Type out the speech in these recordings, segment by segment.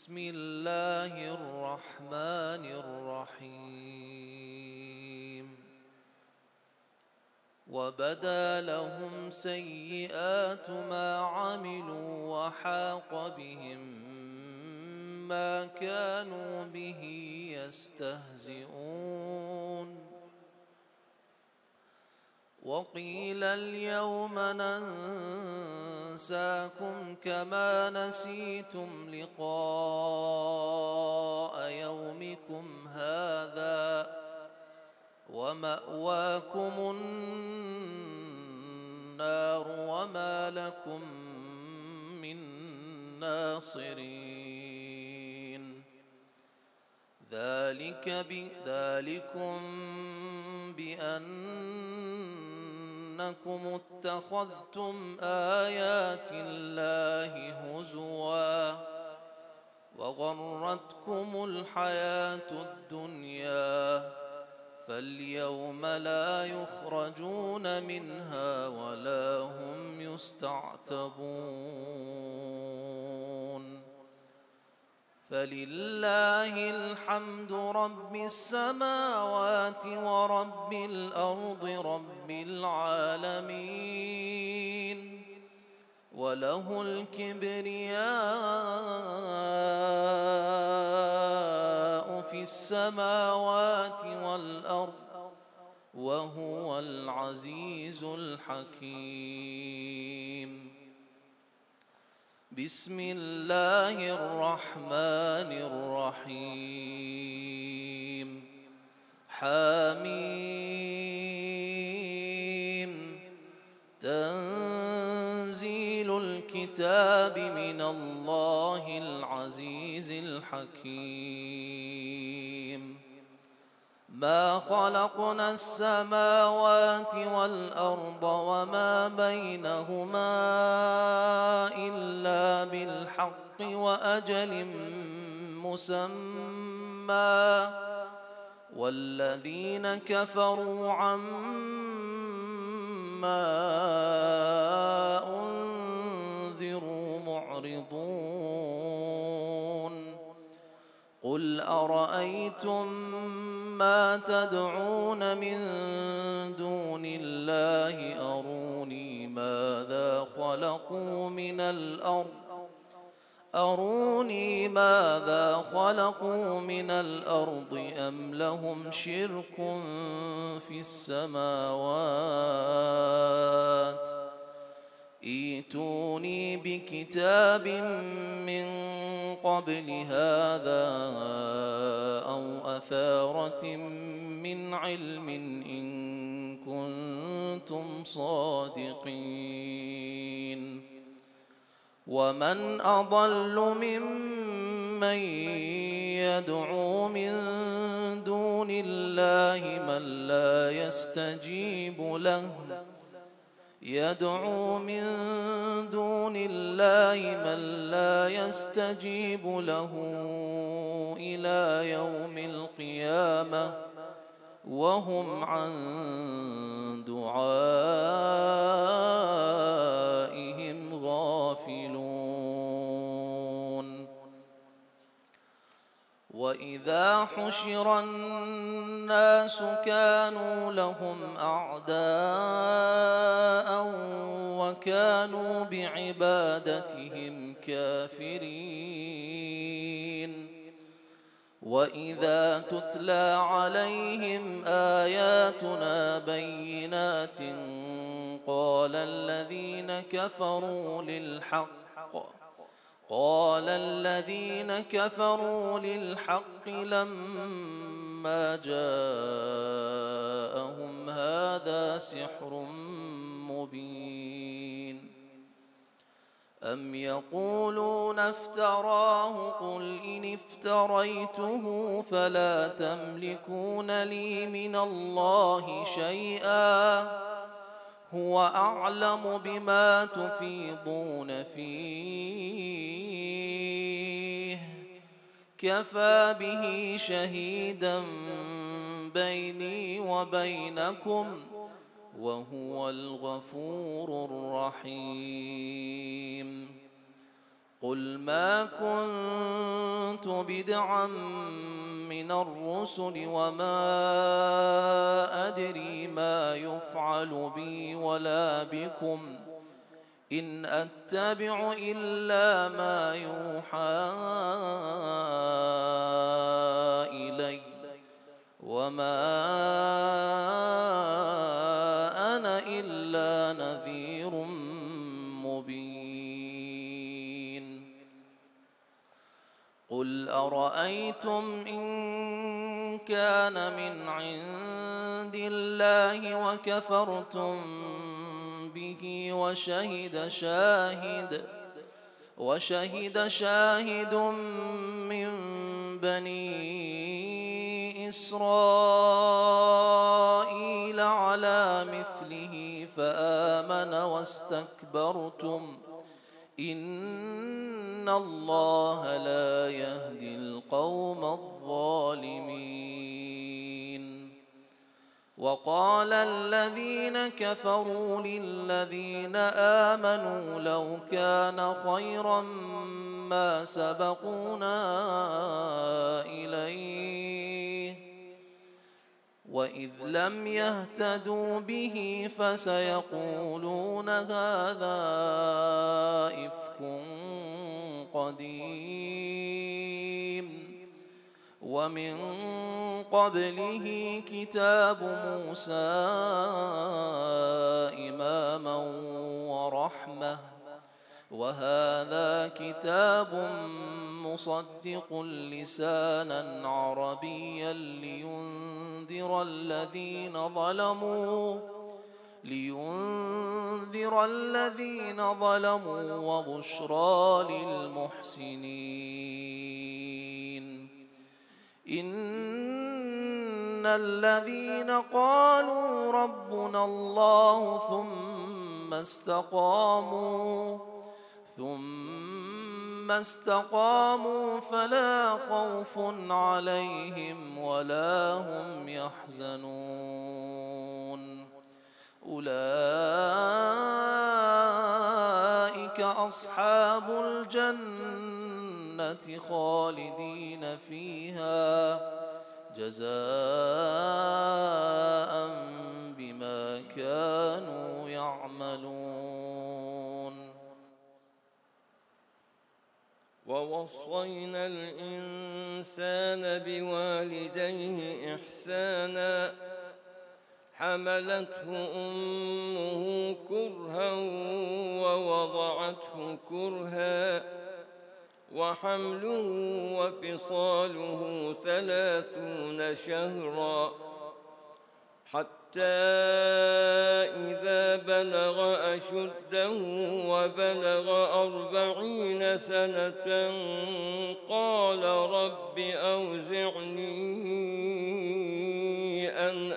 بسم الله الرحمن الرحيم وبدا لهم سيئات ما عملوا وحاق بهم ما كانوا به يستهزئون وقيل اليوم ننساكم كما نسيتم لقاء يومكم هذا ومأواكم النار وما لكم من ناصرين ذلكم بأنكم اتخذتم آيات الله هزوا وغرتكم الحياة الدنيا فاليوم لا يخرجون منها ولا هم يستعتبون فلله الحمد رب السماوات ورب الأرض رب العالمين وله الكبرياء في السماوات والأرض وهو العزيز الحكيم بسم الله الرحمن الرحيم حميم تنزيل الكتاب من الله العزيز الحكيم ما خلقنا السماوات والأرض وما بينهما إلا بالحق وأجل مسمى والذين كفروا عما أنذروا معرضون قل أرأيتم ما تدعون من دون الله أروني ماذا خلقوا من الأرض أم لهم شرك في السماوات ائتوني بكتاب من قبل هذا أو أثارة من علم إن كنتم صادقين ومن أضل ممن يدعو من دون الله من لا يستجيب له إلى يوم القيامة وهم عن دعائهم غافلون وإذا حشر الناس كانوا لهم أعداء وكانوا بعبادتهم كافرين وإذا تتلى عليهم آياتنا بينات قال الذين كفروا للحق لما جاءهم هذا سحر مبين أم يقولون افتراه قل إن افتريته فلا تملكون لي من الله شيئا هو أعلم بما تفيضون فيه كفى به شهيدا بيني وبينكم وهو الغفور الرحيم قل ما كنت كنت بدعا من الرسل وما أدري ما يفعل بي ولا بكم إن أتبع إلا ما يوحى إلي وما أنا إلا نذير مبين قل أرأيتم إن كان من عند الله وكفرتم به وشهد شاهد من بني إسرائيل على مثله فآمن واستكبرتم إن الله لا يهدي القوم الظالمين وقال الذين كفروا للذين آمنوا لو كان خيرا ما سبقونا إليه وإذ لم يهتدوا به فسيقولون هذا إفك قديم ومن قبله كتاب موسى إماما ورحمة وهذا كتاب مصدق لسانا عربيا لينذر الذين ظلموا وبشرى للمحسنين إن الذين قالوا ربنا الله ثم استقاموا فلا خوف عليهم ولا هم يحزنون أولئك أصحاب الجنة خالدين فيها جزاء بما كانوا يعملون ووصينا الإنسان بوالديه إحسانا حملته أمه كرها ووضعته كرها وحمله وفصاله 30 شهرا حتى إذا بلغ أشده وبلغ 40 سنة قال رب أوزعني أن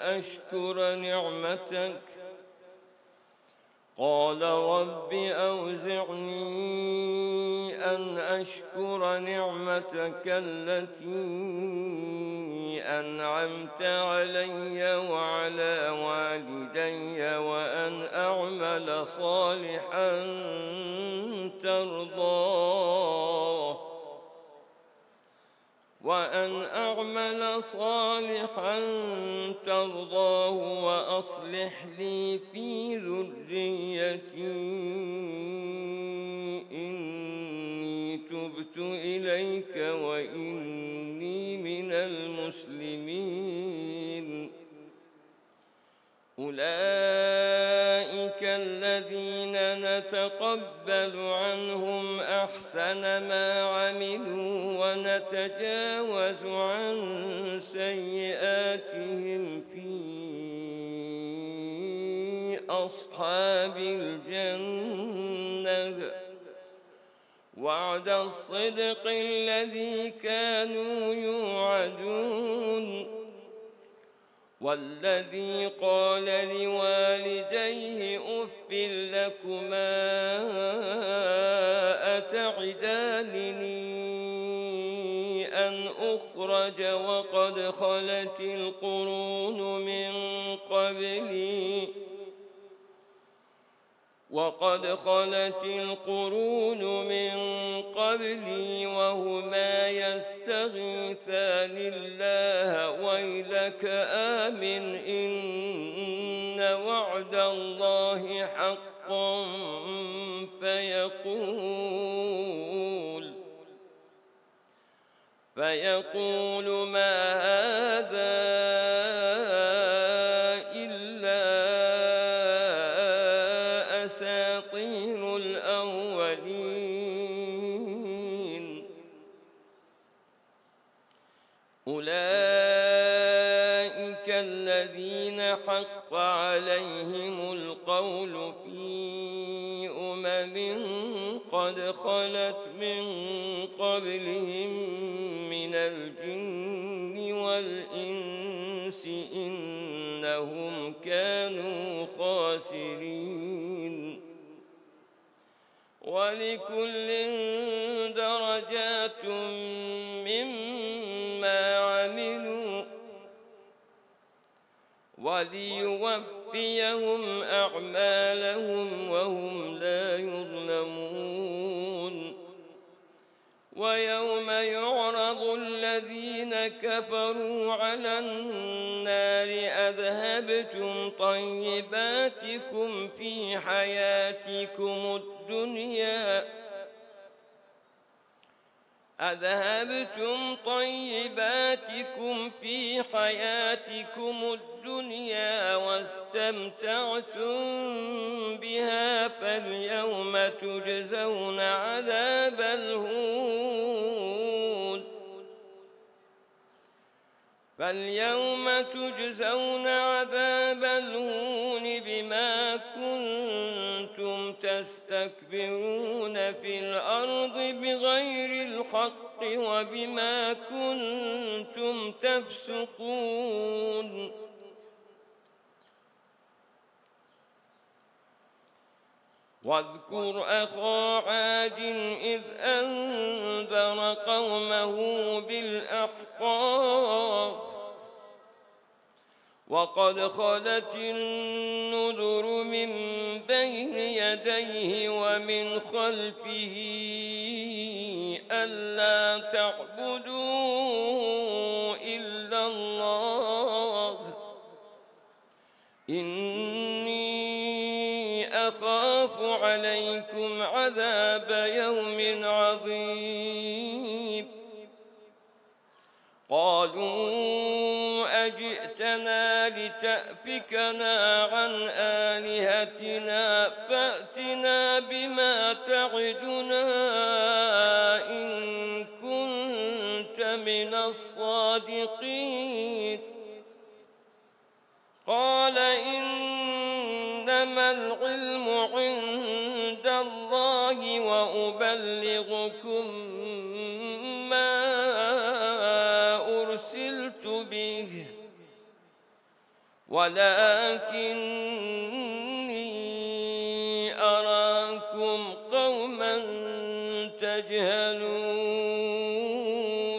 أشكر نعمتك التي أنعمت علي وعلى والدي وأن أعمل صالحا ترضاه وأصلح لي في ذريتي إني تبت إليك وإني من المسلمين أولئك الذين نتقبل عنهم أحسن ما عملوا ونتجاوز عن سيئاتهم في أصحاب الجنة وعد الصدق الذي كانوا يوعدون والذي قال لوالديه أف لكما أتعدانني أن أخرج وقد خلت القرون من قبلي وهما يستغيثان الله ويلك آمن إن وعد الله حق فيقول ما هذا إلا أساطير الأولين أولئك الذين حق عليهم القول في قد خلت من قبلهم من الجن والإنس إنهم كانوا خاسرين ولكل درجات مما عملوا وليوفيهم أعمالهم وهم لا يظلمون ويوم يعرض الذين كفروا على النار أذهبتم طيباتكم في حياتكم الدنيا واستمتعتم بها فاليوم تجزون عذاب الهون بما كنتم تستكبرون في الأرض بغير الحق وبما كنتم تفسقون واذكر أخا عاد إذ أنذر قومه بالأحقاف وقد خلت النذر من بين يديه ومن خلفه ألا تعبدوا إلا الله إني أخاف عليكم عذاب يوم عظيم قالوا أجئتنا لتأفكنا عن آلهتنا فأتنا بما تعدنا إن كنت من الصادقين قال إنما العلم عند الله وأبلغكم ما أرسلت به ولكني أراكم قوما تجهلون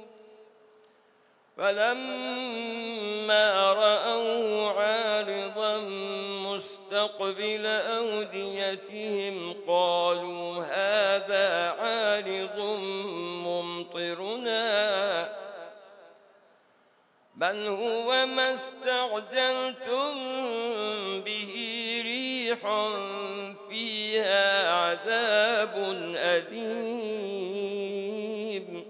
فلما رأوه عارضا مستقبل أوديتهم قالوا هذا عارض ممطرنا بل هو ما استعجلتم به ريح فيها عذاب أليم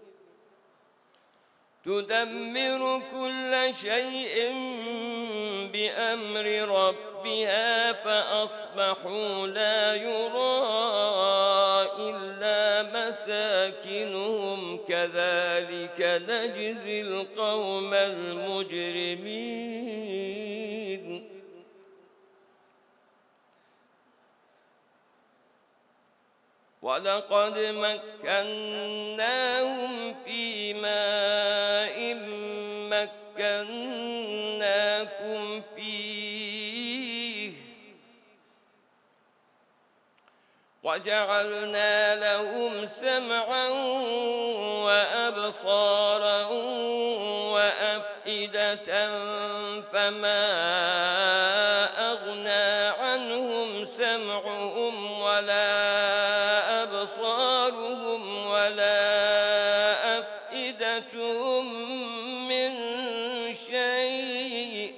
تدمر كل شيء بأمر ربها فأصبحوا لا يرى إلا مساكنهم كذلك نجزي القوم المجرمين ولقد مكناهم في ماء مكناكم فيه وجعلنا لهم سمعا وأبصارا وأفئدة فما أغنى عنهم سمعهم ولا أبصارهم ولا فائدتهم من شيء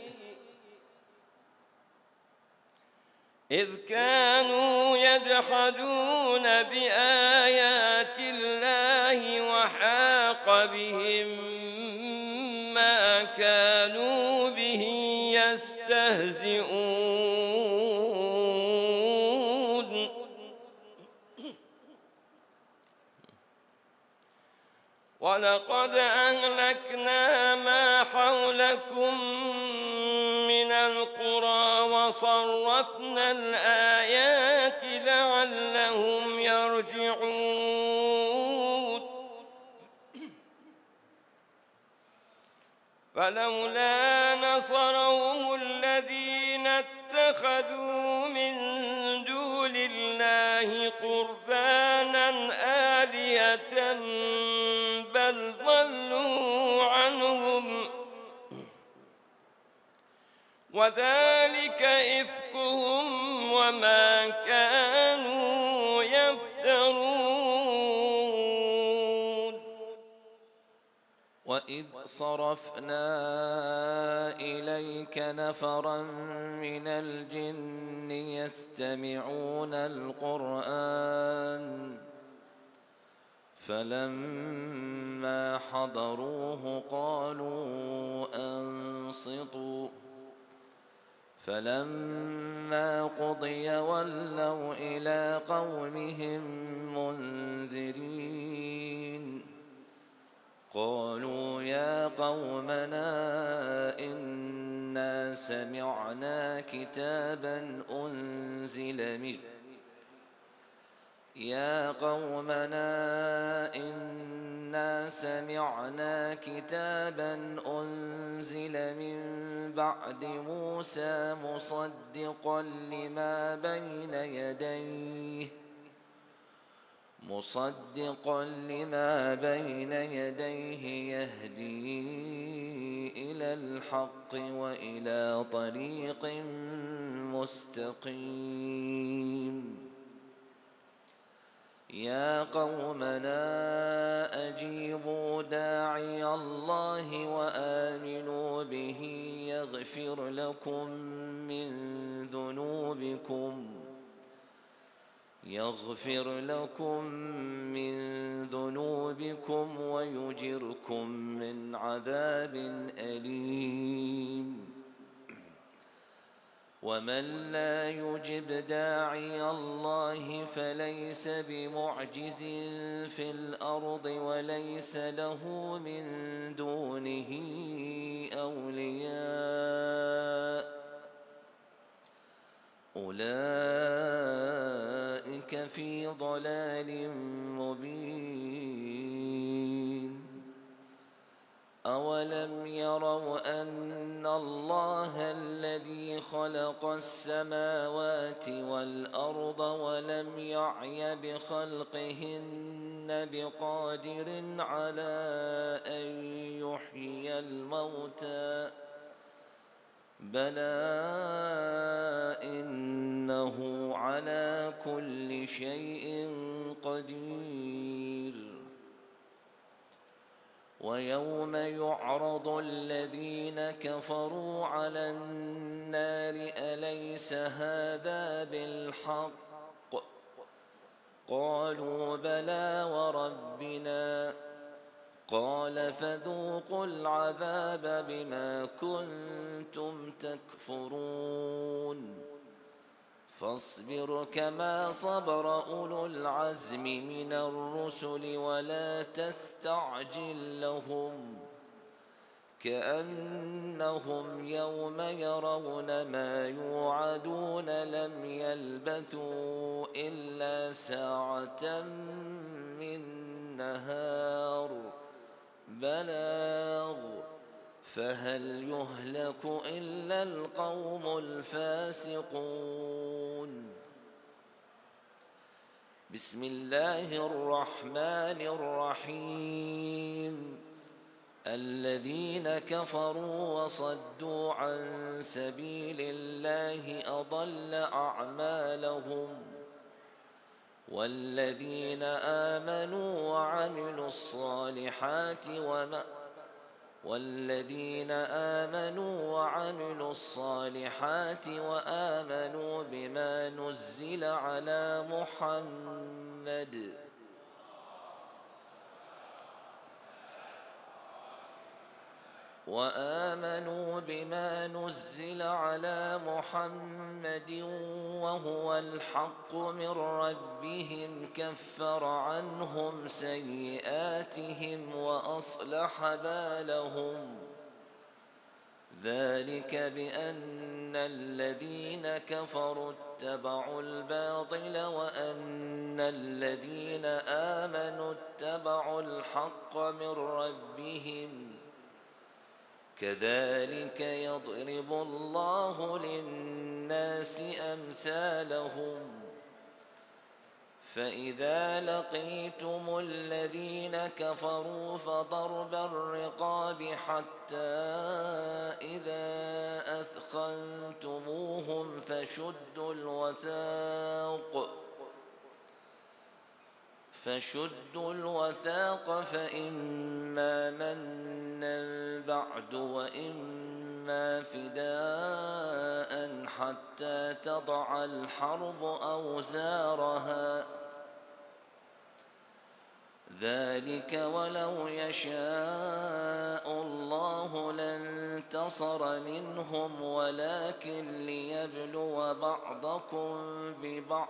إذ كانوا يجحدون بآيات الله وحاق بهم ما كانوا به يستهزئون ولقد أهلكنا ما حولكم من القرى وصرفنا الآيات لعلهم يرجعون فلولا نصرهم الذين اتخذوا من دون الله قربانا آلهة بل ضلوا عنهم وذلك إفكهم وما كانوا يفترون. وإذ صرفنا إليك نفرا من الجن يستمعون القرآن فلما حضروه قالوا أنصتوا فلما قضي ولوا إلى قومهم منذرين قالوا يا قومنا إنا سمعنا كتابا أنزل من بعد موسى مصدقا لما بين يديه يهدي إلى الحق وإلى طريق مستقيم يا قومنا أجيبوا داعي الله وآمنوا به يغفر لكم من ذنوبكم ويجركم من عذاب أليم ومن لا يجب داعي الله فليس بمعجز في الأرض وليس له من دونه أولياء أولئك في ضلال مبين أولم يروا أن الله الذي خلق السماوات والأرض ولم يعي بخلقهن بقادر على أن يحيي الموتى بلى إنه على كل شيء قدير ويوم يعرض الذين كفروا على النار أليس هذا بالحق قالوا بلى وربنا قال فذوقوا العذاب بما كنتم تكفرون فاصبر كما صبر أولو العزم من الرسل ولا تستعجل لهم كأنهم يوم يرون ما يوعدون لم يلبثوا إلا ساعة من نهار بلاغ فهل يهلك إلا القوم الفاسقون بسم الله الرحمن الرحيم الذين كفروا وصدوا عن سبيل الله أضل أعمالهم والذين آمنوا وعملوا الصالحات وآمنوا بما نزل على محمد وهو الحق من ربهم كفر عنهم سيئاتهم وأصلح بالهم ذلك بأن الذين كفروا اتبعوا الباطل وأن الذين آمنوا اتبعوا الحق من ربهم كذلك يضرب الله للناس أمثالهم فإذا لقيتم الذين كفروا فضرب الرقاب حتى إذا أثخنتموهم فشدوا الوثاق فإما منا بعد وإما فداء حتى تضع الحرب أوزارها ذلك ولو يشاء الله لانتصر منهم ولكن ليبلو بعضكم ببعض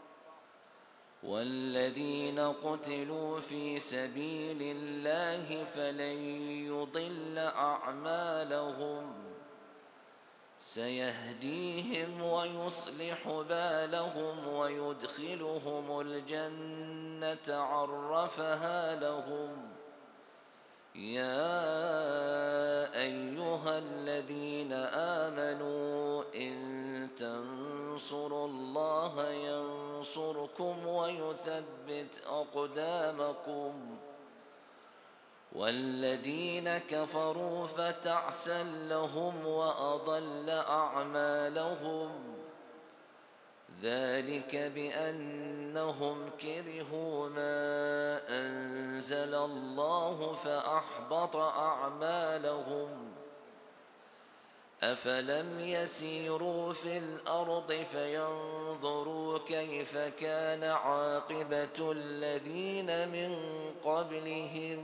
والذين قتلوا في سبيل الله فلن يضل أعمالهم سيهديهم ويصلح بالهم ويدخلهم الجنة عرفها لهم يا أيها الذين آمنوا إن تنصروا الله ينصركم ويثبت أقدامكم والذين كفروا فتعسا لهم وأضل أعمالهم ذلك بأنهم كرهوا ما أنزل الله فأحبط أعمالهم أفلم يسيروا في الأرض فينظروا كيف كان عاقبة الذين من قبلهم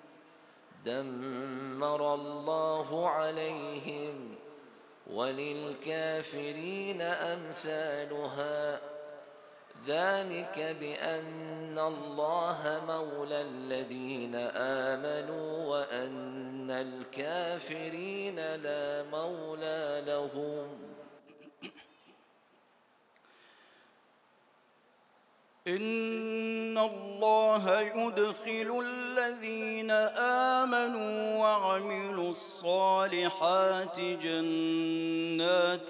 دمر الله عليهم وللكافرين أمثالها ذلك بأن الله مولى الذين آمنوا وأن الكافرين لا مولى لهم إن الله يدخل الذين آمنوا وعملوا الصالحات جنات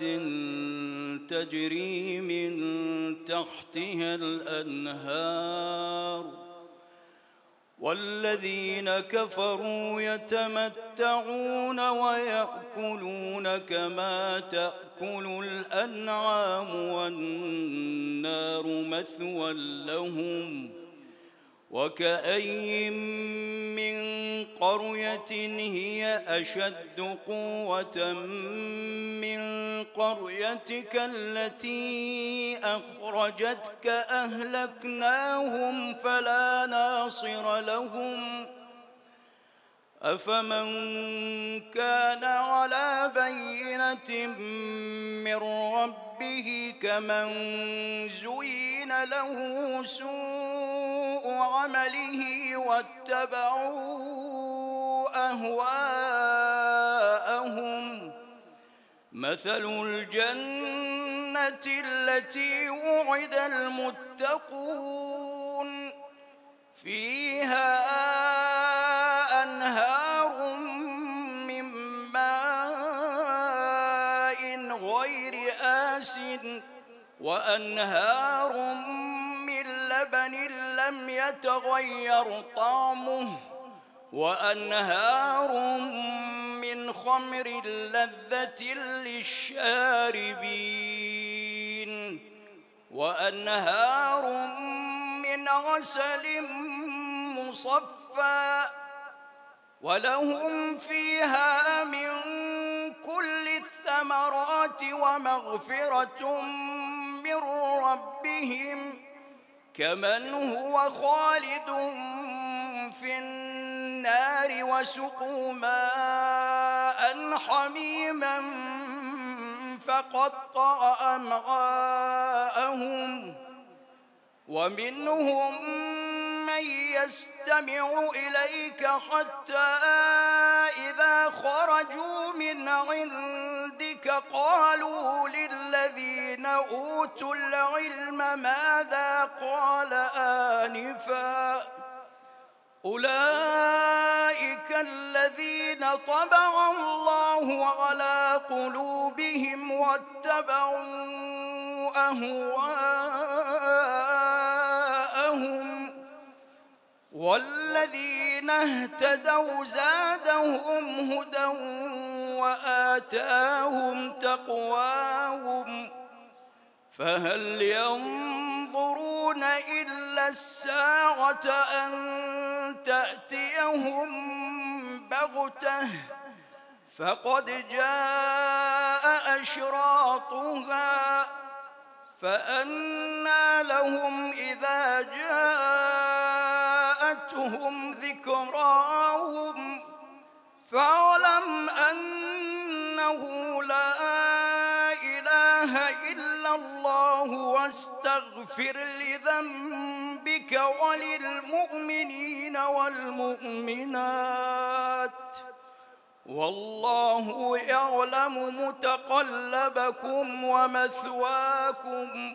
تجري من تحتها الأنهار والذين كفروا يتمتعون ويأكلون كما تأكل الأنعام والنار مثوى لهم وكأي من قرية هي أشد قوة من قريتك التي أخرجتك أهلكناهم فلا ناصر لهم أفمن كان على بينة من ربه كمن زين له سوء عمله واتبعوا أهواءهم مثل الجنة التي وعد المتقون فيها أنهار من ماء غير آسن وأنهار من لبن لم يتغير طعمه وأنهار من خمر لذة للشاربين وأنهار من عسل مصفى ولهم فيها من كل الثمرات ومغفرة من ربهم كمن هو خالد في النار وسقوا ماء حميما فقطع أمعاءهم ومنهم من يستمع إليك حتى إذا خرجوا من عندك قالوا للذين أوتوا العلم ماذا قال آنفا أولئك الذين طبع الله على قلوبهم واتبعوا أهواءهم والذين اهتدوا زادهم هدى وآتاهم تقواهم فهل ينظرون إلا الساعة أن تأتيهم بغتة فقد جاء أشراطها فأنى لهم إذا جاءتهم ذكراهم فاعلم أنه لا إله إلا الله واستغفر لذنبك وللمؤمنين والمؤمنات والله يعلم متقلبكم ومثواكم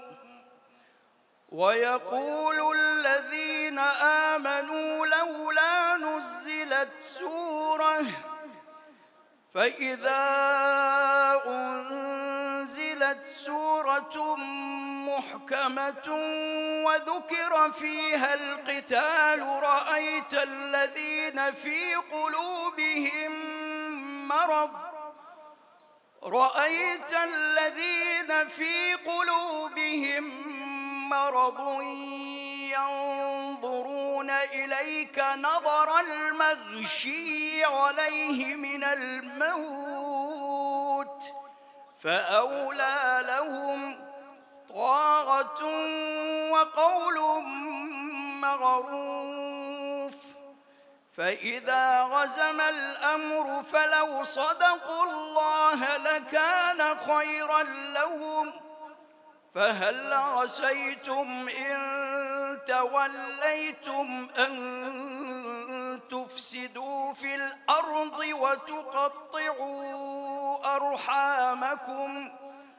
ويقول الذين آمنوا لولا نزلت سورة فإذا أنزلت سورة محكمة وذكر فيها القتال رأيت الذين في قلوبهم مرض ينظرون إليك نظر المغشي عليه من الموت فأولى لهم طاعة وقول معروف فإذا عزم الأمر فلو صدقوا الله لكان خيرا لهم فهل عسيتم إن توليتم أن تفسدوا في الأرض وتقطعوا أرحامكم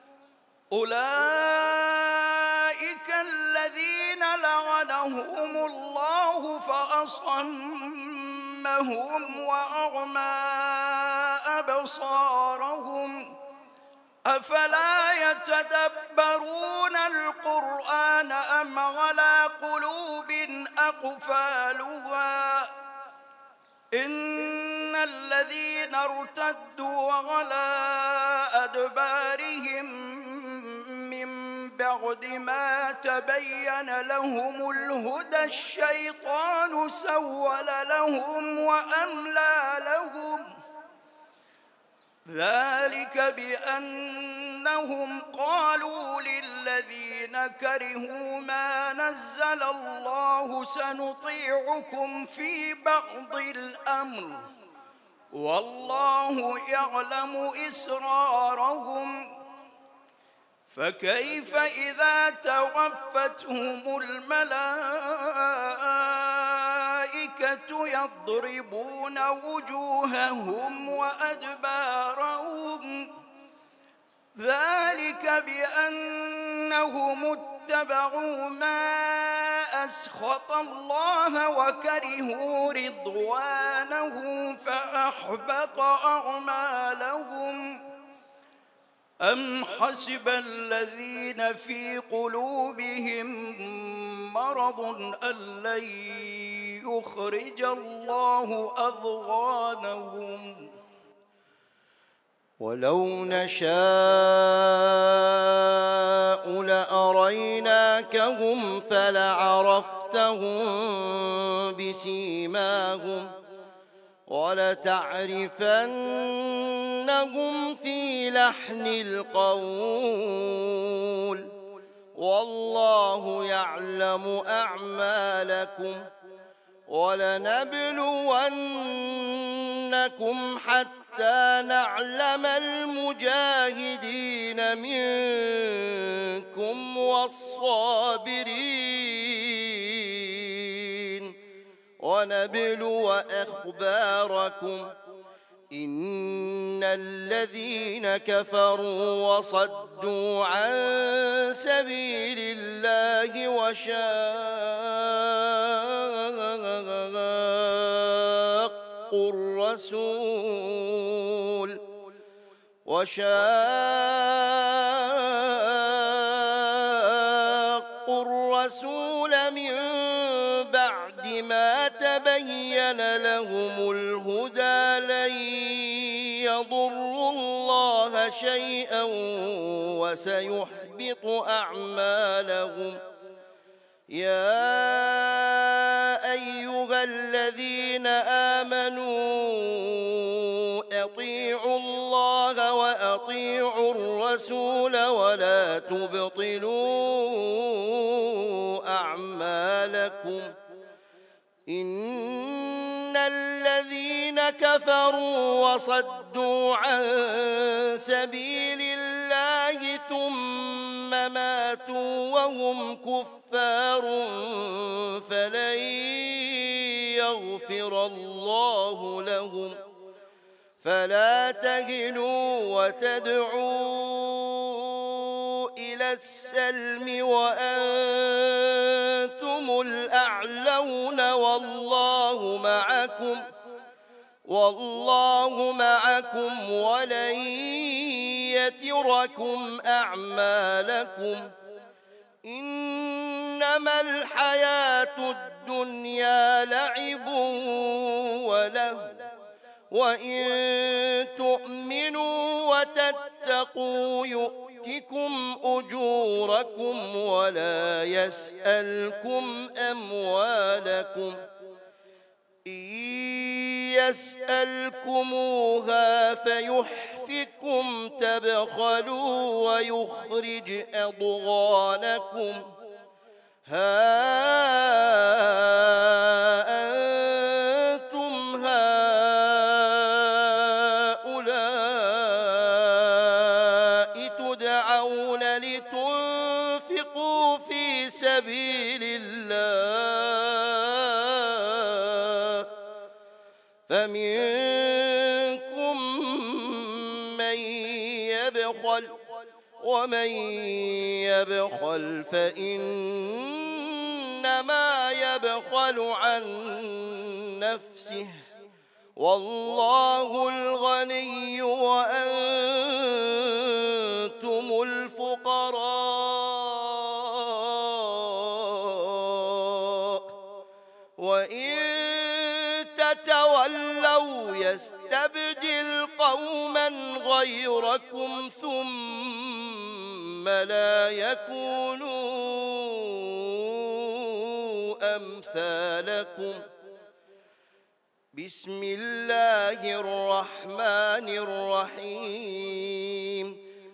أولئك الذين لعنهم الله فأصمهم وأعمى أبصارهم أفلا يتدبرون القرآن أم على قلوب أقفالها إن الذين ارتدوا على أدبارهم من بعد ما تبين لهم الهدى الشيطان سول لهم وأملى لهم ذلك بأنهم قالوا للذين كرهوا ما نزل الله سنطيعكم في بعض الأمر والله يعلم إسرارهم فكيف إذا توفتهم الملائكة يضربون وجوههم وأدبارهم ذلك بأنهم اتبعوا ما أسخط الله وكرهوا رضوانه فأحبط أعمالهم أم حسب الذين في قلوبهم مرض أن لن يخرج الله أضغانهم ولو نشاء لأريناكهم فلعرفتهم عرفتهم بسيماهم ولتعرفنهم في لحن القول والله يعلم أعمالكم ولنبلونكم حتى نعلم المجاهدين منكم والصابرين ونبلو أخباركم إن الذين كفروا وصدوا عن سبيل الله وشاقوا الرسول من بعد ما تبين لهم الهدى لن يضروا الله شيئا وسيحبط أعمالهم يا أيها الذين آمنوا أطيعوا الله وأطيعوا الرسول ولا تبطلوا أعمالكم إن الذين كفروا وصدوا عن سبيل الله ثم ماتوا وهم كفار فلن يغفر الله لهم فلا تهنوا وتدعوا إلى السلم وأنتم الأعلون والله معكم ولن يتركم أعمالكم إنما الحياة الدنيا لعب وله وإن تؤمنوا وتتقوا يؤتكم أجوركم ولا يسألكم أموالكم إن يسألكموها فيحفكم تبخلوا ويخرج أضغانكم ها أنتم هؤلاء تدعون لتنفقوا في سبيل الله فمنكم من يبخل ومن يبخل فإنما يبخل عن نفسه والله الغني وأنتم الفقراء وإن تتولوا يستبدل قوما غيركم ثم لا يكونوا أمثالكم بسم الله الرحمن الرحيم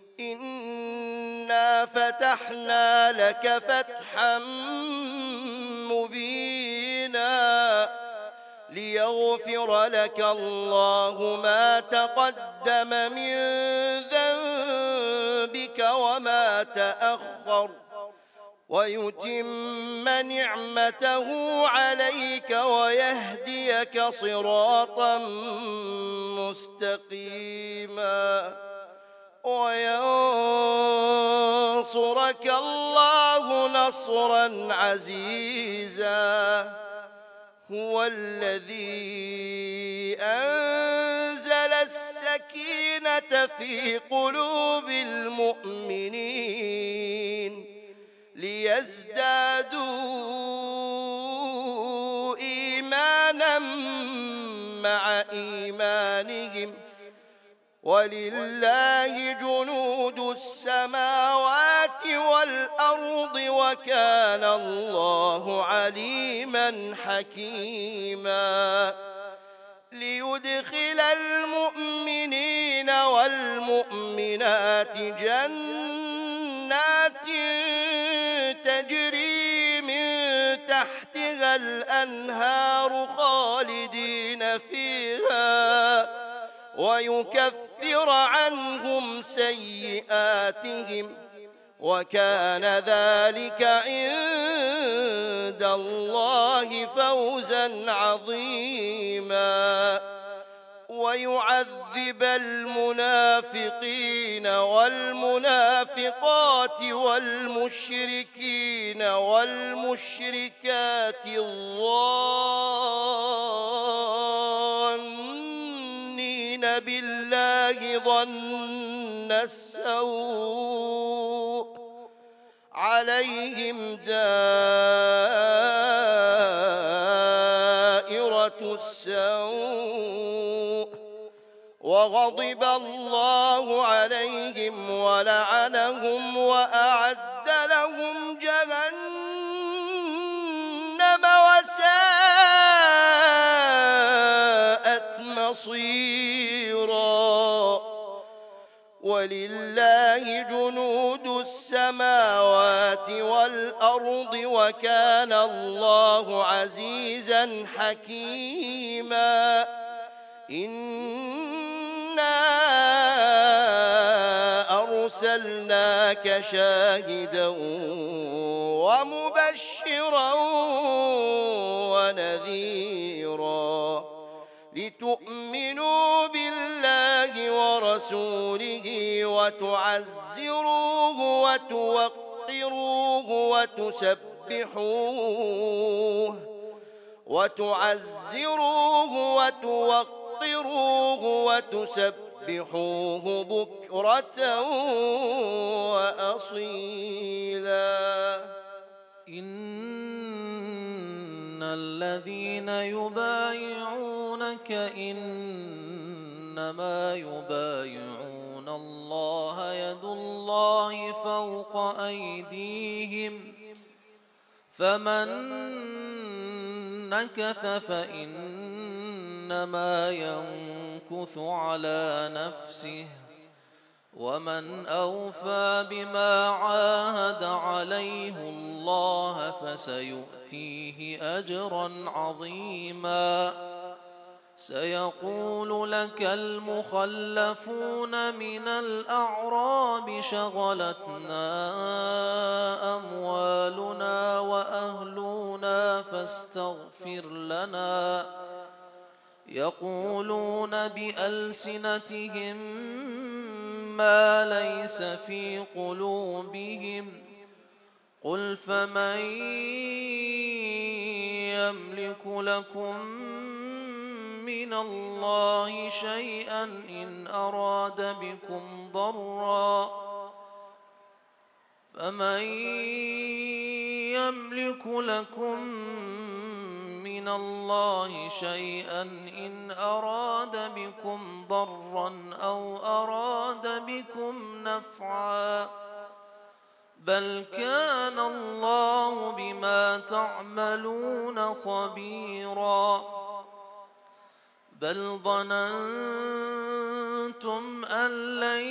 إنا فتحنا لك فتحا مبينا ليغفر لك الله ما تقدم من ذنبك وما تأخر ويتم نعمته عليك ويهديك صراطا مستقيما وينصرك الله نصرا عزيزا هو الذي أنزل السكينة في قلوب المؤمنين ليزدادوا إيمانا مع إيمانهم ولله جنود السماوات والأرض وكان الله عليما حكيما ليدخل المؤمنين والمؤمنات جنات تجري من تحتها الأنهار خالدين فيها ويكفر عنهم سيئاتهم وكان ذلك عند الله فوزا عظيما ويعذب المنافقين والمنافقات والمشركين والمشركات الظانين بالله ظن السوء عليهم دائرة السوء وغضب الله عليهم ولعنهم وأعد لهم جهنم وساءت مصيرا ولله جنود السماوات والأرض وكان الله عزيزا حكيما إنا أرسلناك شاهدا ومبشرا ونذيرا لتؤمنوا بالله ورسوله وتعزروه وتوقروه وتسبحوه بكرة وأصيلا إن الذين يبايعونك إنما يبايعون الله يد الله فوق أيديهم فمن نكث فإنما ينكث على نفسه ومن أوفى بما عاهد عليه الله فسيؤتيه أجرا عظيما سيقول لك المخلفون من الأعراب شغلتنا أموالنا وأهلنا فاستغفر لنا يقولون بألسنتهم ما ليس في قلوبهم قل فمن يملك لكم من الله شيئا إن أراد بكم ضرا فمن يملك لكم من الله شيئا إن أراد بكم ضرا أو أراد بكم نفعا بل كان الله بما تعملون خبيرا بل ظننتم أن لن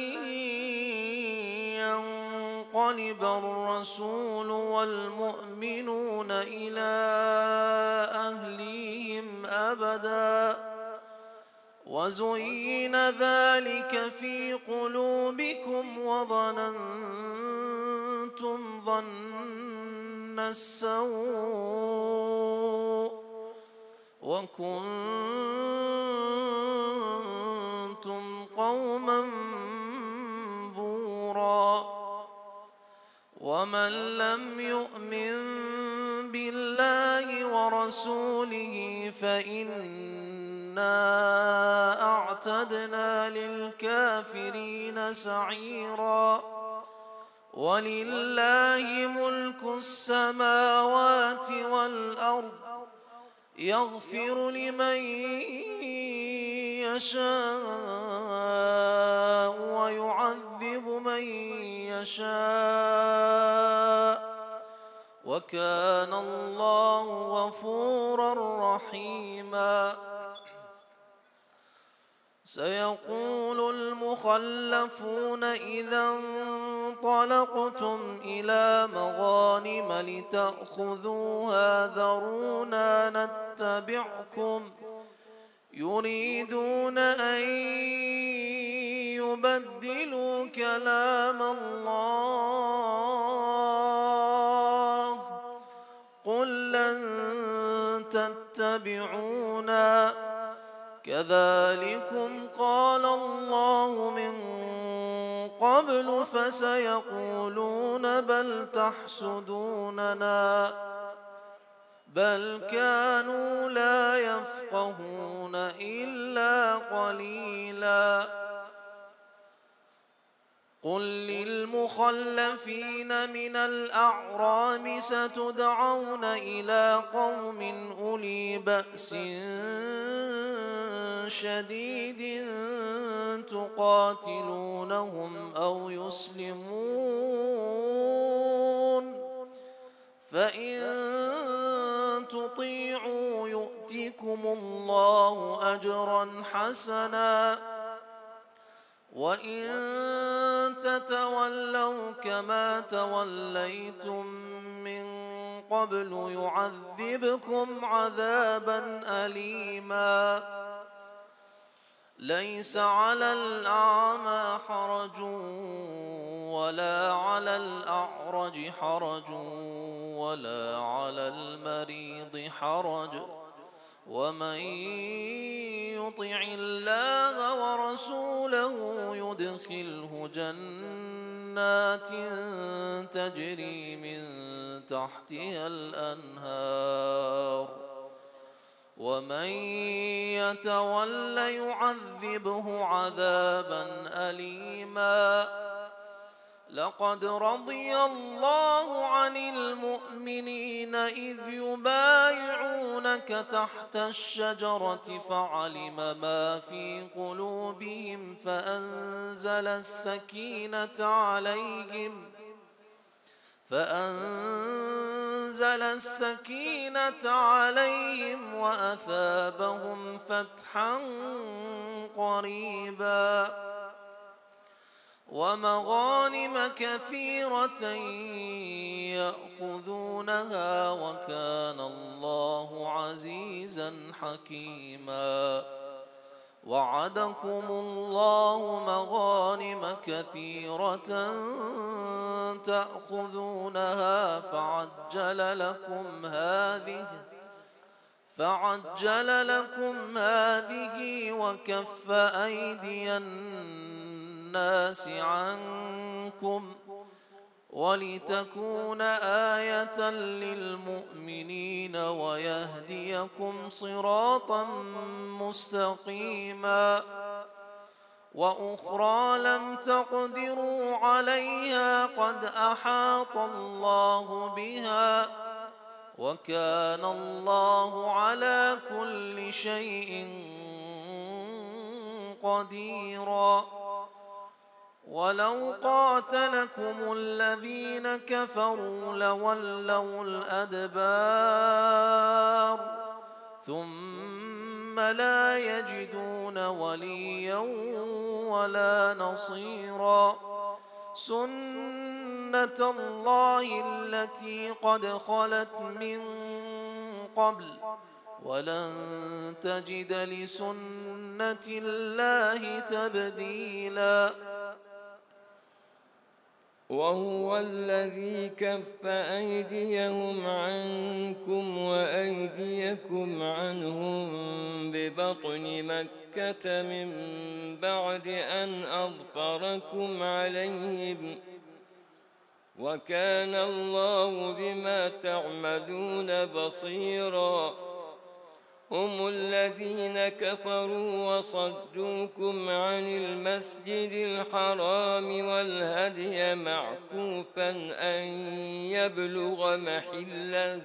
ينقلب الرسول والمؤمنون إلى أهليهم أبدا وزين ذلك في قلوبكم وظننتم ظن السوء وكنتم قوما بورا ومن لم يؤمن بالله ورسوله فإنا أعتدنا للكافرين سعيرا ولله ملك السماوات والأرض يغفر لمن يشاء ويعذب من يشاء وكان الله غفورا رحيما. سيقول المخلفون إذا انطلقتم إلى مغانم لتأخذوها ذرونا نتبعكم يريدون أن يبدلوا كلام الله قل لن تتبعونا كذلكم قال الله من قبل فسيقولون بل تحسدوننا بل كانوا لا يفقهون إلا قليلا. قل للمخلفين من الأعراب ستدعون إلى قوم أولي بأس شديد تقاتلونهم أو يسلمون فإن تطيعوا يؤتكم الله أجرا حسنا وإن تتولوا كما توليتم من قبل يعذبكم عذابا أليما. ليس على الأعمى حرج ولا على الأعرج حرج ولا على المريض حرج ومن يطع الله ورسوله يدخله جنات تجري من تحتها الأنهار ومن يتول يعذبه عذابا أليما. لقد رضي الله عن المؤمنين إذ يبايعونك تحت الشجرة فعلم ما في قلوبهم فأنزل السكينة عليهم وأثابهم فتحا قريبا ومغانم كثيرة يأخذونها وكان الله عزيزا حكيما. وعدكم الله مغانم كثيرة تأخذونها فعجل لكم هذه وكف أيدي الناس عنكم ولتكون آية للمؤمنين ويهديكم صراطا مستقيما. وأخرى لم تقدروا عليها قد أحاط الله بها وكان الله على كل شيء قديرا. ولو قاتلكم الذين كفروا لولوا الأدبار ثم لا يجدون وليا ولا نصيرا. سنة الله التي قد خلت من قبل ولن تجد لسنة الله تبديلا. وهو الذي كف أيديهم عنكم وأيديكم عنهم ببطن مكة من بعد أن أظفركم عليهم وكان الله بما تعملون بصيرا. هم الذين كفروا وصدوكم عن المسجد الحرام والهدي معكوفا أن يبلغ محله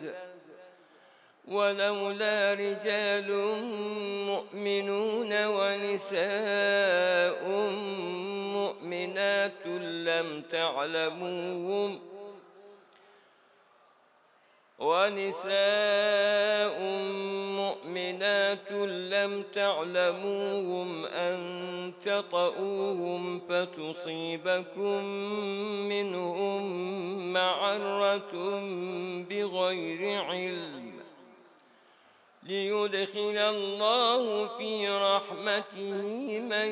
ولولا رجال مؤمنون ونساء مؤمنات مؤمنات لم تعلموهم أن تطؤوهم فتصيبكم منهم معرة بغير علم ليدخل الله في رحمته من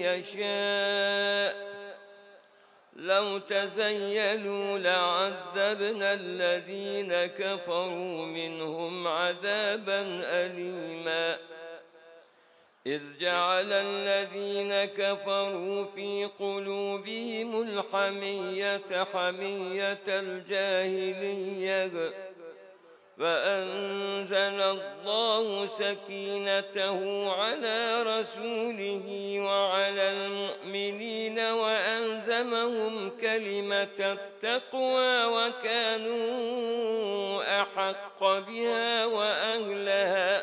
يشاء لو تزيلوا لعذبنا الذين كفروا منهم عذابا أليما إذ جعل الذين كفروا في قلوبهم الحمية حمية الجاهلية فأنزل الله سكينته على رسوله وعلى المؤمنين وألزمهم كلمة التقوى وكانوا أحق بها وأهلها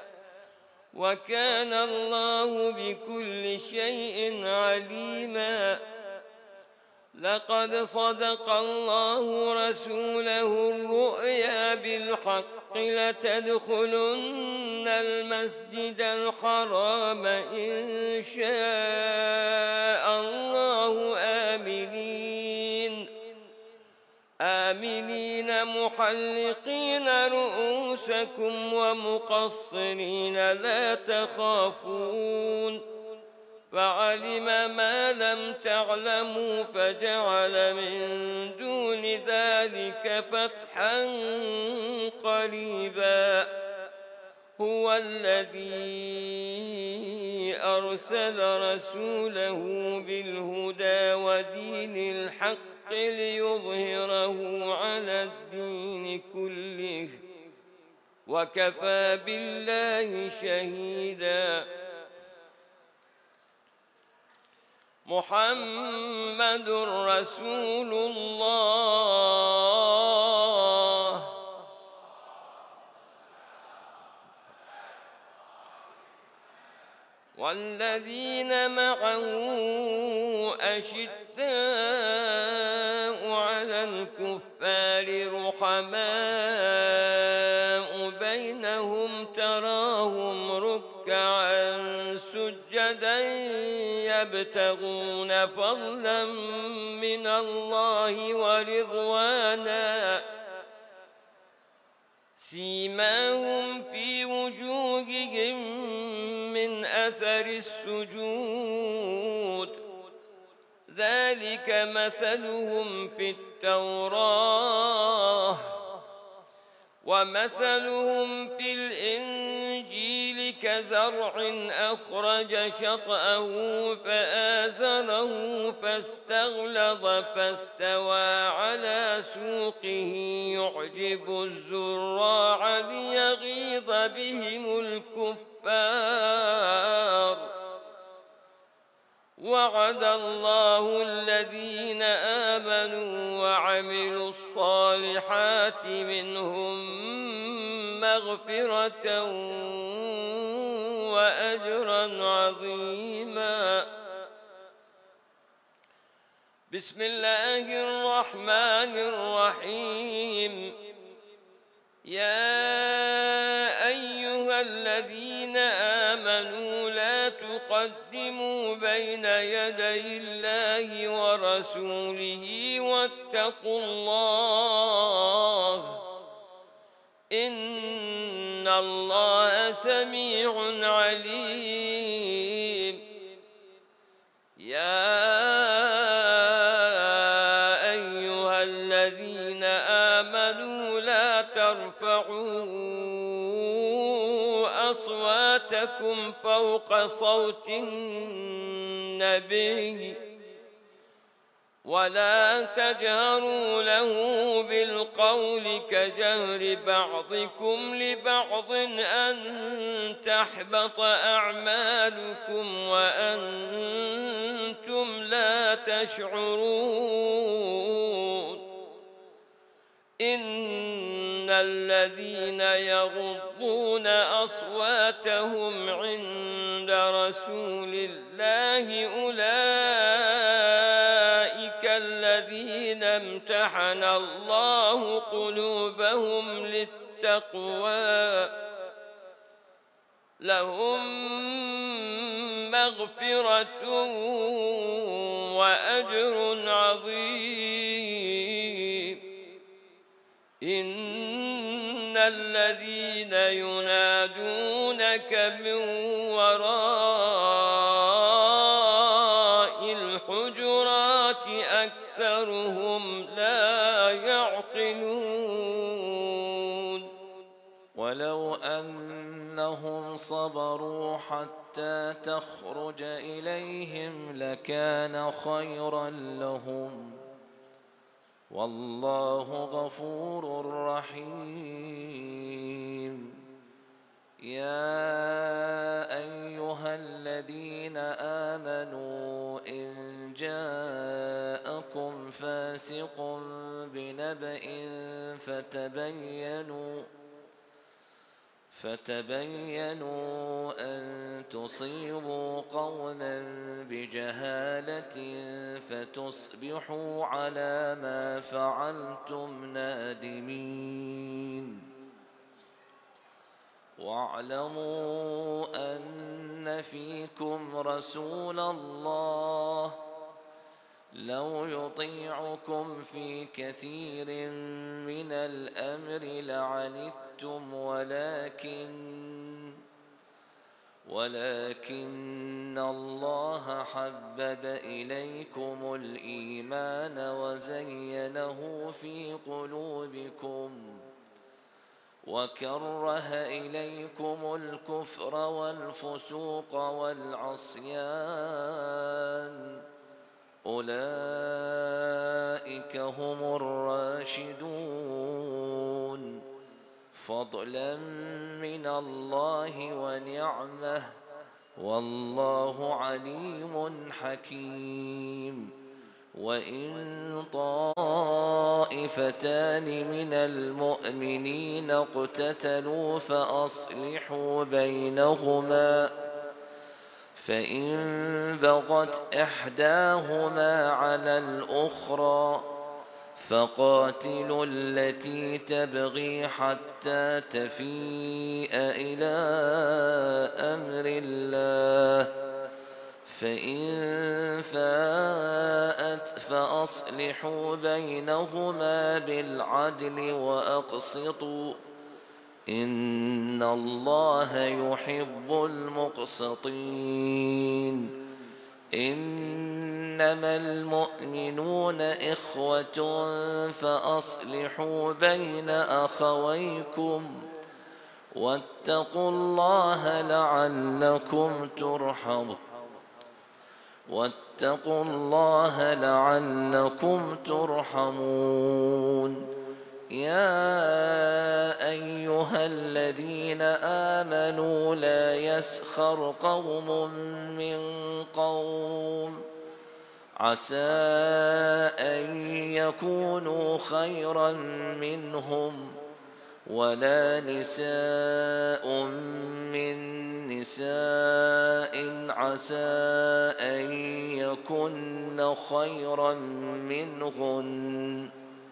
وكان الله بكل شيء عليما لقد صدق الله رسوله الرؤيا بالحق لتدخلن المسجد الحرام إن شاء الله آمنين محلقين رؤوسكم ومقصرين لا تخافون فعلم ما لم تعلموا فجعل من دون ذلك فتحا قريبا هو الذي أرسل رسوله بالهدى ودين الحق ليظهره على الدين كله وكفى بالله شهيدا محمد رسول الله والذين معه أشداء على الكفار رحماء بينهم تراهم ركعا سجدا يبتغون فضلا من الله ورضوانا سيماهم في وجوههم من أثر السجود ذلك مثلهم في التوراة ومثلهم في الإنجيل كزرع أخرج شطأه فآزره فاستغلظ فاستوى على سوقه يعجب الزراع ليغيظ بهم الكفار وعد الله الذين آمنوا وعملوا الصالحات منهم مغفرة وأجرا عظيما بسم الله الرحمن الرحيم يا أيها الذين آمنوا لا تقدموا بين يدي الله ورسوله واتقوا الله إن الله سميع عليم يا أيها الذين آمنوا لا ترفعوا أصواتكم فوق صوت النبي ولا تجهروا له بالقول كجهر بعضكم لبعض أن تحبط أعمالكم وأنتم لا تشعرون إن الذين يغضون أصواتهم عند رسول الله أولئك الذين امتحن الله قلوبهم للتقوى لهم مغفرة وأجر عظيم. إن الذين ينادونك من وراء الحجرات أكثرهم لا يعقلون. ولو أنهم صبروا حتى تخرج إليهم لكان خيرا لهم والله غفور رحيم. يا أيها الذين آمنوا إن جاءكم فاسق بنبأ فتبينوا أن تصيبوا قوما بجهالة فتصبحوا على ما فعلتم نادمين. واعلموا أن فيكم رسول الله لو يطيعكم في كثير من الأمر لعنتم ولكن الله حبب إليكم الإيمان وزينه في قلوبكم وكره إليكم الكفر والفسوق والعصيان أولئك هم الراشدون فضلا من الله ونعمه والله عليم حكيم. وإن طائفتان من المؤمنين اقتتلوا فأصلحوا بينهما فإن بغت إحداهما على الأخرى فقاتلوا التي تبغي حتى تفيء إلى أمر الله فإن فاءت فأصلحوا بينهما بالعدل وأقسطوا إن الله يحب المقسطين. إنما المؤمنون إخوة فأصلحوا بين أخويكم واتقوا الله لعلكم ترحمون. يا أيها الذين آمنوا لا يسخر قوم من قوم عسى أن يكونوا خيرا منهم ولا نساء من نساء عسى أن يكن خيرا منهن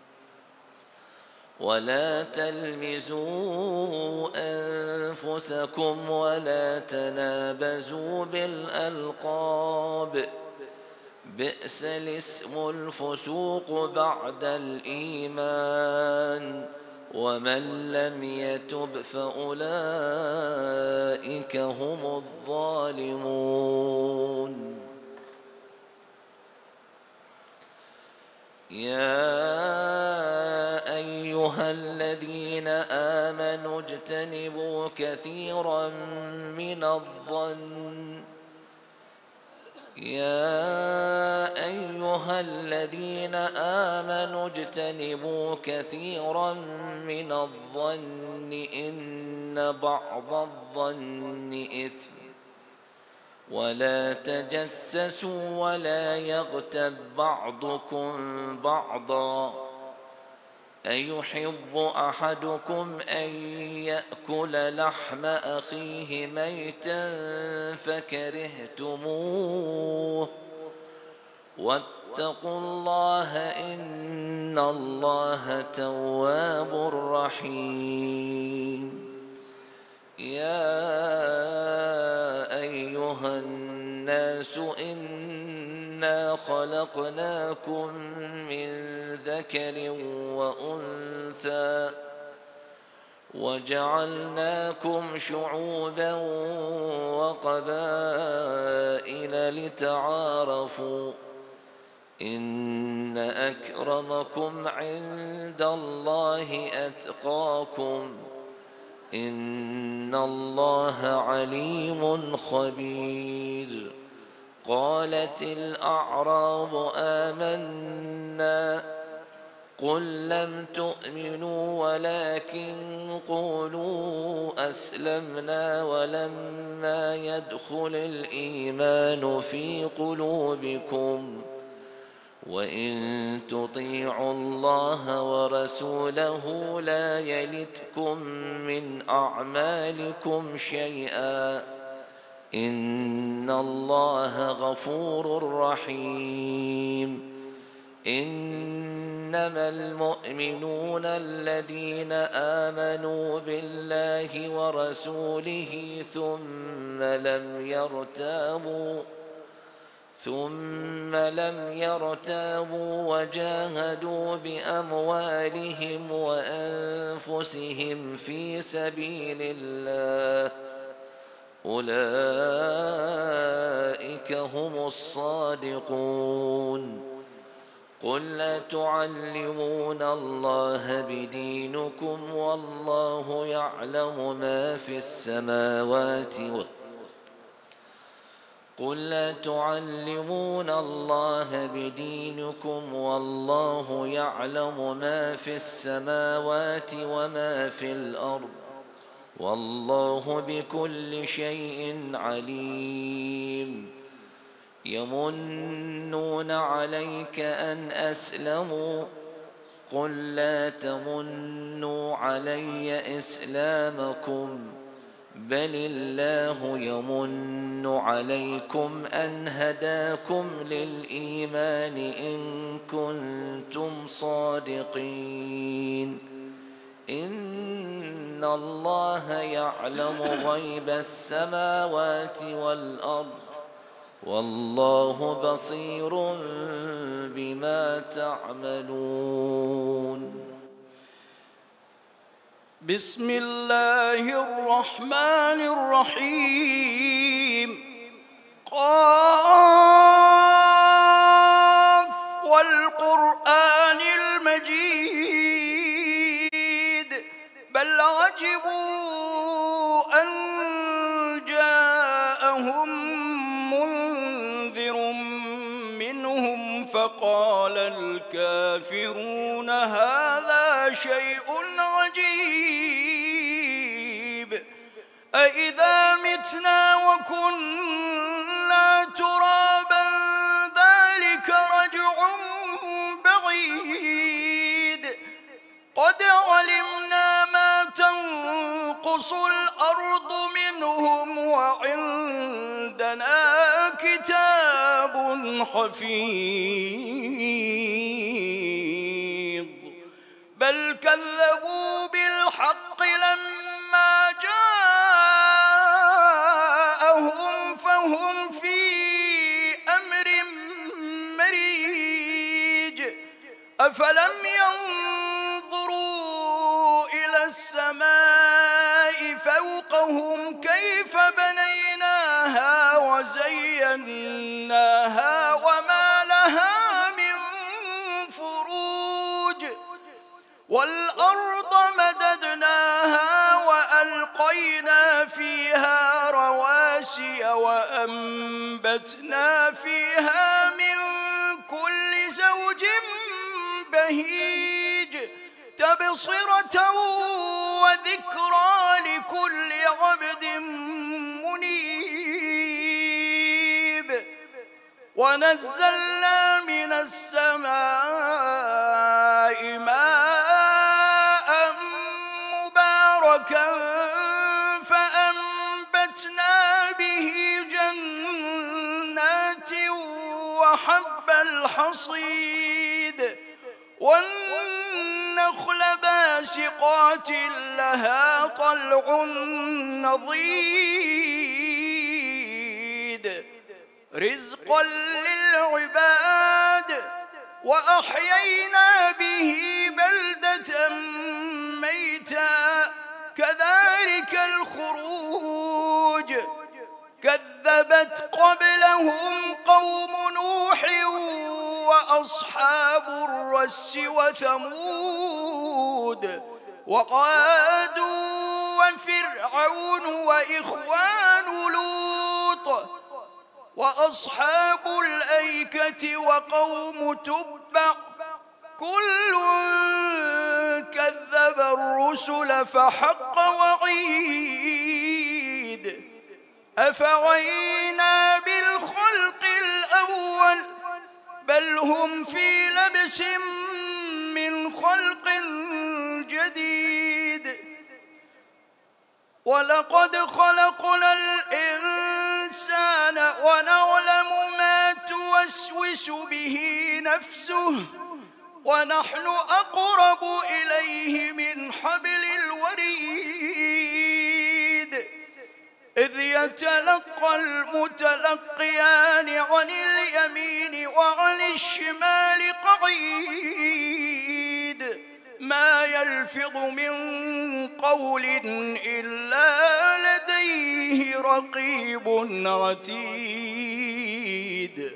ولا تلمزوا أنفسكم ولا تنابزوا بالألقاب بئس الاسم الفسوق بعد الإيمان ومن لم يتب فأولئك هم الظالمون. يا أيها الذين آمنوا اجتنبوا كثيرا من الظن إن بعض الظن إثم ولا تجسسوا ولا يغتب بعضكم بعضا أيحب أحدكم أن يأكل لحم أخيه ميتا فكرهتموه واتقوا الله إن الله تواب رحيم. يا أيها الناس إنا خلقناكم من ذكر وأنثى وجعلناكم شعوبا وقبائل لتعارفوا إن أكرمكم عند الله أتقاكم إن الله عليم خبير. قالت الأعراب آمنا قل لم تؤمنوا ولكن قولوا أسلمنا ولما يدخل الإيمان في قلوبكم وإن تطيعوا الله ورسوله لا يلتكم من أعمالكم شيئا إن الله غفور رحيم. إنما المؤمنون الذين آمنوا بالله ورسوله ثم لم يرتابوا وجاهدوا بأموالهم وأنفسهم في سبيل الله أولئك هم الصادقون. قل أتعلمون الله بدينكم والله يعلم ما في السماوات قل أتعلمون الله بدينكم والله يعلم ما في السماوات وما في الأرض والله بكل شيء عليم. يمنون عليك أن أسلموا قل لا تمنوا علي إسلامكم بل الله يمن عليكم أن هداكم للإيمان إن كنتم صادقين. إن الله يعلم غيب السماوات والأرض والله بصير بما تعملون. بسم الله الرحمن الرحيم. قاف والقرآن المجيد بل عجبوا أن جاءهم منذر منهم فقال الكافرون هذا شيء عجيب أإذا متنا وكنا ترابا ذلك رجع بعيد قد علمنا ما تنقص الأرض منهم وعندنا كتاب حفيظ بل كذبوا بالحق لما جاءهم فهم في أمر مريج أفلم ينظروا إلى السماء فوقهم كيف بنيناها وزيناها وما لها من فروج والأرض مددناها وألقينا فيها رواسي وأنبتنا فيها من كل زوج بهيج تبصرة وذكرى لكل عبد منيب ونزلنا من السماء ماء مباركا فأنبتنا به جنات وحب الحصيد والنخل باسقات لها طلع نضيد رزقا للعباد وأحيينا به بلدة ميتا كذلك الخروج كذبت قبلهم قوم نوح وأصحاب الرس وثمود وعاد وفرعون وإخوان لوط وأصحاب الأيكة وقوم تبع كل كذب الرسل فحق وعيد أفعينا بالخلق الأول بل هم في لبس من خلق جديد ولقد خلقنا الإنسان ونعلم ما توسوس به نفسه ونحن أقرب إليه من حبل الوريد إذ يتلقى المتلقيان عن اليمين وعن الشمال قعيد ما يلفظ من قول إلا لديه رقيب عتيد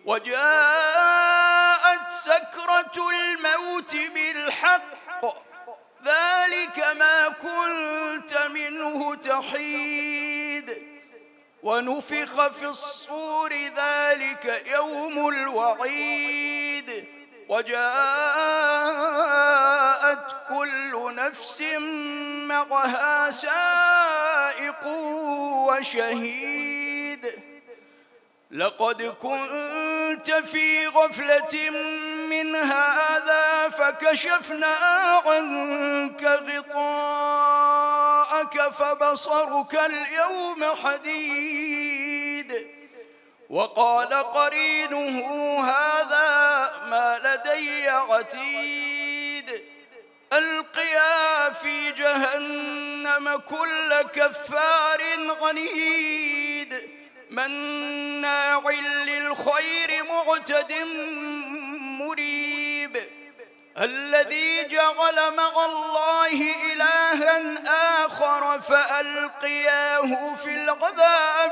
وجاءت سكرة الموت بالحق ذلك ما كنت منه تحيد ونفخ في الصور ذلك يوم الوعيد وجاءت كل نفس معها سائق وشهيد لقد كنت في غفلة من هذا فكشفنا عنك غطاءك فبصرك اليوم حديد وقال قرينه هذا ما لدي عتيد ألقيا في جهنم كل كفار عنيد مناع للخير معتد مريب الذي جعل مع الله إلها آخر فألقياه في العذاب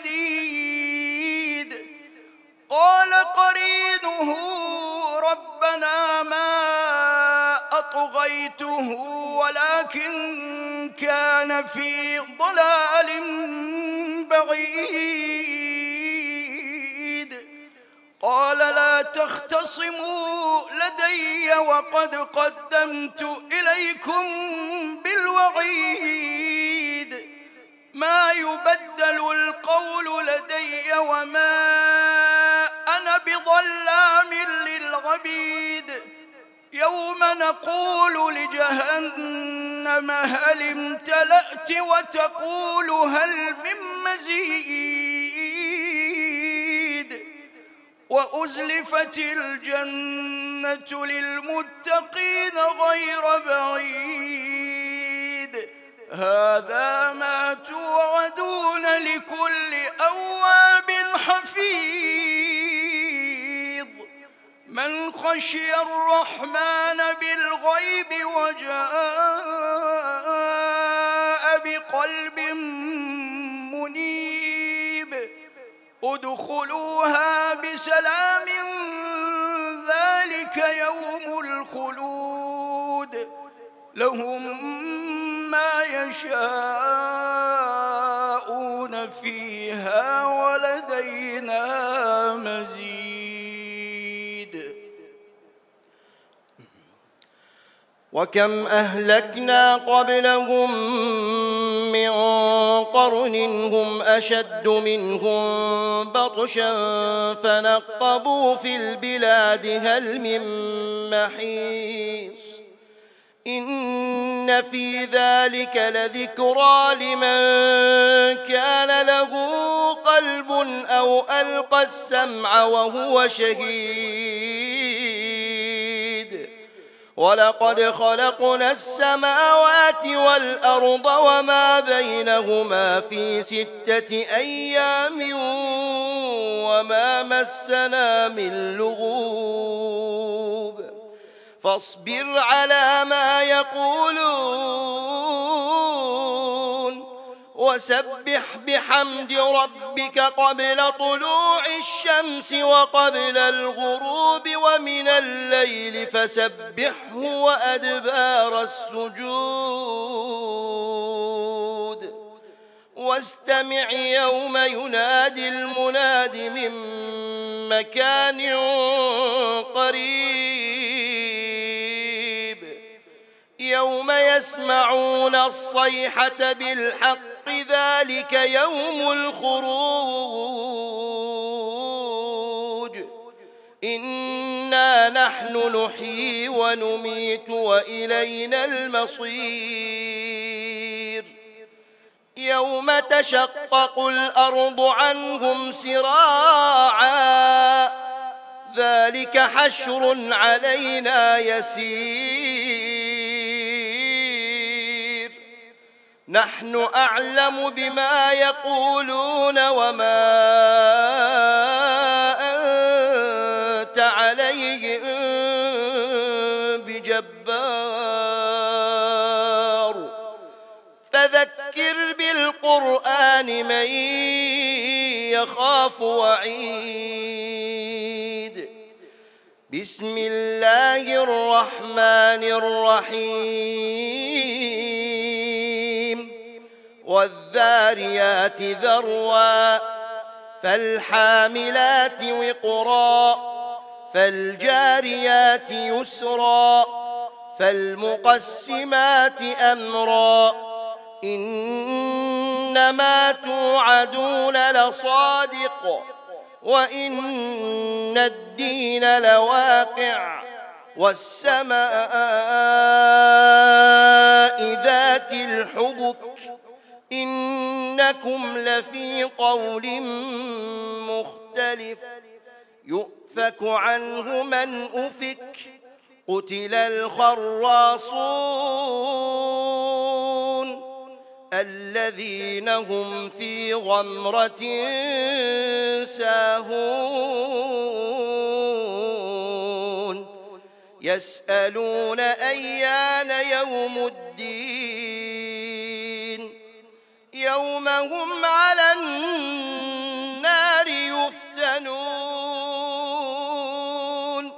الشديد قال قرينه ربنا ما أطغيته ولكن كان في ضلال بعيد قال لا تختصموا لدي وقد قدمت إليكم بالوعيد ما يبدل القول لدي وما أنا بظلام للعبيد يوم نقول لجهنم هل امتلأت وتقول هل من مزيد وأزلفت الجنة للمتقين غير بعيد هذا ما توعدون لكل أواب حفيظ من خشي الرحمن بالغيب وجاء بقلب منيب ادخلوها بسلام ذلك يوم الخلود لهم ما يشاءون فيها ولدينا مزيد وكم أهلكنا قبلهم من قرن هم أشد منهم بطشا فنقبوا في البلاد هل من محيص إن في ذلك لذكرى لمن كان له قلب أو ألقى السمع وهو شهيد ولقد خلقنا السماوات والأرض وما بينهما في 6 أيام وما مسنا من لغوب فاصبر على ما يقولون وسبح بحمد ربك قبل طلوع الشمس وقبل الغروب ومن الليل فسبحه وأدبار السجود واستمع يوم ينادي المناد من مكان قريب يوم يسمعون الصيحة بالحق ذلك يوم الخروج إنا نحن نحيي ونميت وإلينا المصير يوم تشقق الأرض عنهم سراعا ذلك حشر علينا يسير نحن أعلم بما يقولون وما أنت عليهم بجبار فذكر بالقرآن من يخاف وعيد بسم الله الرحمن الرحيم والذاريات ذروا فالحاملات وقرا فالجاريات يسرا فالمقسمات أمرا إنما توعدون لصادق وإن الدين لواقع والسماء ذات الحبك إنكم لفي قول مختلف يؤفك عنه من أفك قتل الخراصون الذين هم في غمرة ساهون يسألون أيان يوم الدين يوم هم على النار يفتنون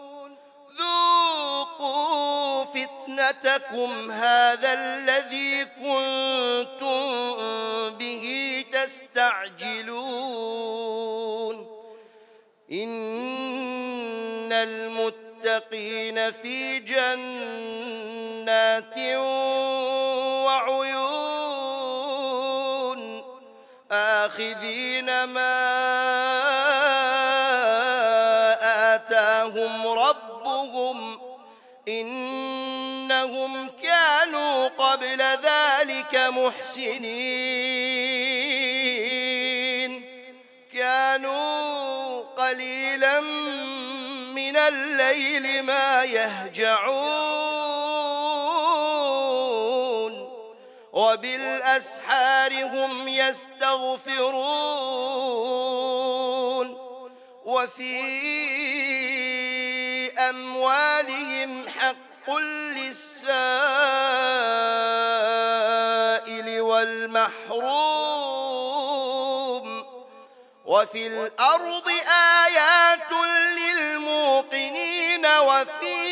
ذوقوا فتنتكم هذا الذي كنتم به تستعجلون إن المتقين في جنات وعيون آخذين ما آتاهم ربهم إنهم كانوا قبل ذلك محسنين كانوا قليلا من الليل ما يهجعون وبالأسحار هم يستغفرون وفي أموالهم حق للسائل والمحروم وفي الأرض آيات للموقنين وفي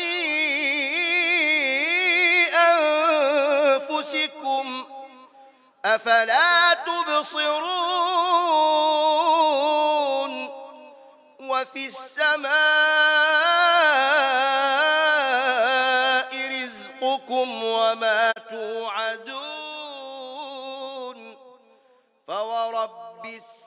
أنفسكم أفلا تبصرون وفي السماء رزقكم وما توعدون فورب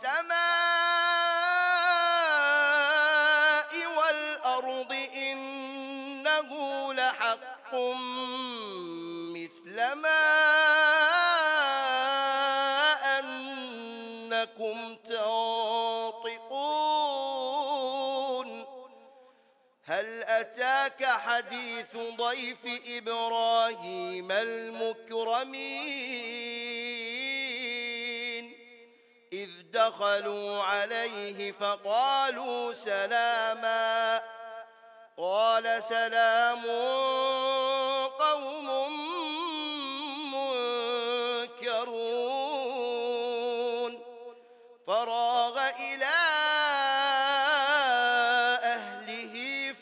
السماء والأرض إنه لحق أتاك حديث ضيف إبراهيم المكرمين إذ دخلوا عليه فقالوا سلاما قال سلام قوم منكرون فراغ إلى أهله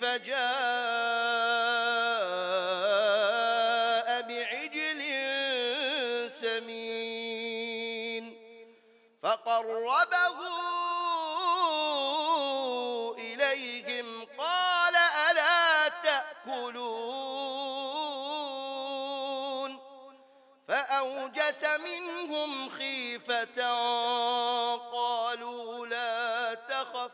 فجاء بعجل سمين فقربه إليهم قال ألا تأكلون فأوجس منهم خيفة قالوا لا تخف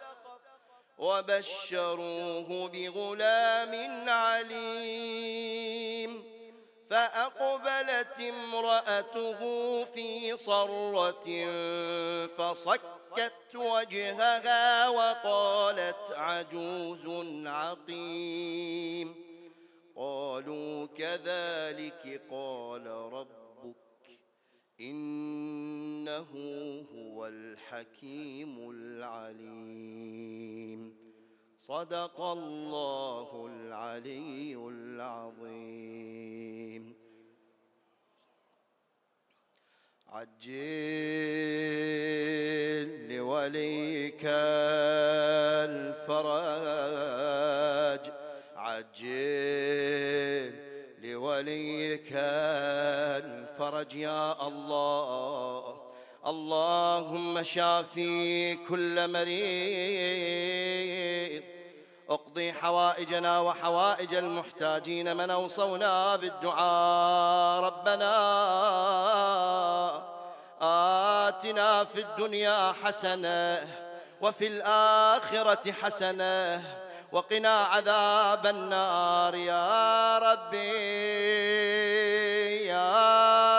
وبشروه بغلام عليم فأقبلت امرأته في صرة فصكت وجهها وقالت عجوز عقيم قالوا كذلك قال ربك إنه هو الحكيم العليم صدق الله العلي العظيم عجل لوليك الفرج عجل لوليك الفرج يا الله اللهم شافي كل مريض اقضي حوائجنا وحوائج المحتاجين من أوصونا بالدعاء ربنا آتنا في الدنيا حسنة وفي الآخرة حسنة وقنا عذاب النار يا ربي يا